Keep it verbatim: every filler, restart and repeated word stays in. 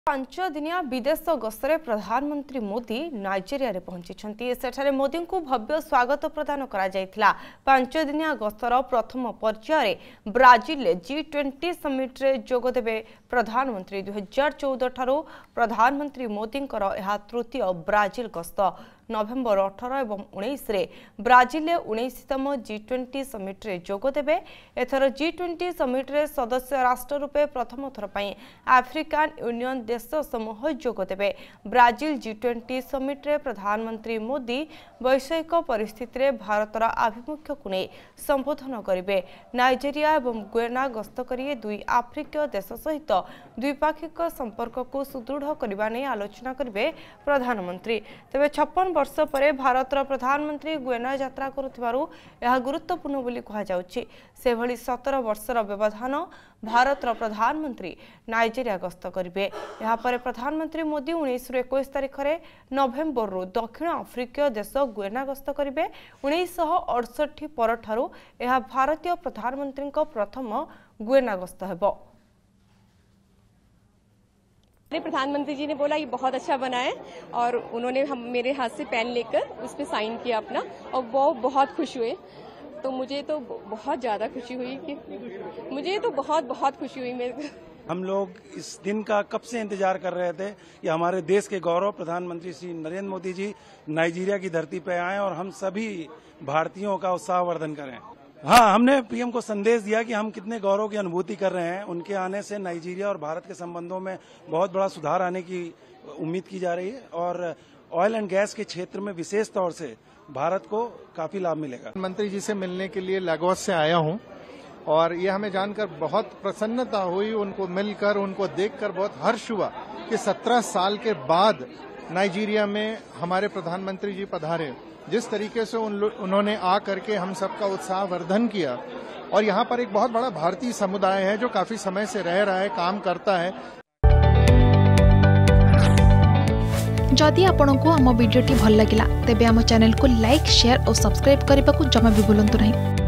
पांच दिनिया विदेश गस्तरे प्रधानमंत्री मोदी नाइजेरिया पहुंची सेठारे मोदी को भव्य स्वागत प्रदान करा पांच दिनिया गस्तर प्रथम पर्यायर ब्राजिल जी ट्वेंटी समिट रे जोग देबे प्रधानमंत्री दुई हजार चौदह ठारू प्रधानमंत्री मोदी तृतीय ब्राजिल गस्त नवेम्बर अठारह और उन्नीस रे ब्राजिल उन्नीसतम जी ट्वेंटी समिट रे जोग देबे एथर जी ट्वेंटी समिट रे सदस्य राष्ट्र रूपे प्रथम थर पई आफ्रिकान यूनियन देश समूह जोग देबे ब्राजिल जी ट्वेंटी समिट रे प्रधानमंत्री मोदी वैश्विक परिस्थिति रे भारतर आभिमुख्य को नहीं संबोधन करेंगे। नाइजेरिया और गुयना गस्त करिए दुई आफ्रिकीय देश सहित द्विपाक्षिक संपर्क को सुदृढ़ करने नहीं आलोचना करेंगे प्रधानमंत्री। तेज छप्पन वर्ष पर भारतर प्रधानमंत्री गुयना यात्रा करुथिबारु यह गुरुत्वपूर्ण बोली कहुछि। से भली सतर वर्षर व्यवधान भारतर प्रधानमंत्री नाइजेरिया गस्त करेंगे। यहाँ पर प्रधानमंत्री मोदी उन्नीस रु इक्कीस तारीख में नवेम्बर रु दक्षिण आफ्रिकीय देश गुयना गस्त करेंगे। उन्नीस अड़सठ पर ठारू यह भारतीय प्रधानमंत्री प्रथम गुयना गस्त हेबो। प्रधानमंत्री जी ने बोला ये बहुत अच्छा बना है और उन्होंने हम मेरे हाथ से पेन लेकर उस पर साइन किया अपना और वो बहुत खुश हुए। तो मुझे तो बहुत ज़्यादा खुशी हुई कि मुझे तो बहुत बहुत खुशी हुई। मेरे हम लोग इस दिन का कब से इंतजार कर रहे थे कि हमारे देश के गौरव प्रधानमंत्री श्री नरेंद्र मोदी जी नाइजीरिया की धरती पर आए और हम सभी भारतीयों का उत्साहवर्धन करें। हाँ, हमने पीएम को संदेश दिया कि हम कितने गौरव की अनुभूति कर रहे हैं। उनके आने से नाइजीरिया और भारत के संबंधों में बहुत बड़ा सुधार आने की उम्मीद की जा रही है और ऑयल एंड गैस के क्षेत्र में विशेष तौर से भारत को काफी लाभ मिलेगा। मंत्री जी से मिलने के लिए लागोस से आया हूं और ये हमें जानकर बहुत प्रसन्नता हुई। उनको मिलकर, उनको देखकर बहुत हर्ष हुआ कि सत्रह साल के बाद नाइजीरिया में हमारे प्रधानमंत्री जी पधारे। जिस तरीके से उन उन्होंने आ करके हम सबका उत्साहवर्धन किया और यहाँ पर एक बहुत बड़ा भारतीय समुदाय है जो काफी समय से रह रहा है, काम करता है। जदि आपंक आम भिडी भल लगा तेब आम चैनल को लाइक, शेयर और सब्सक्राइब करने को जमा भी भूलु नहीं।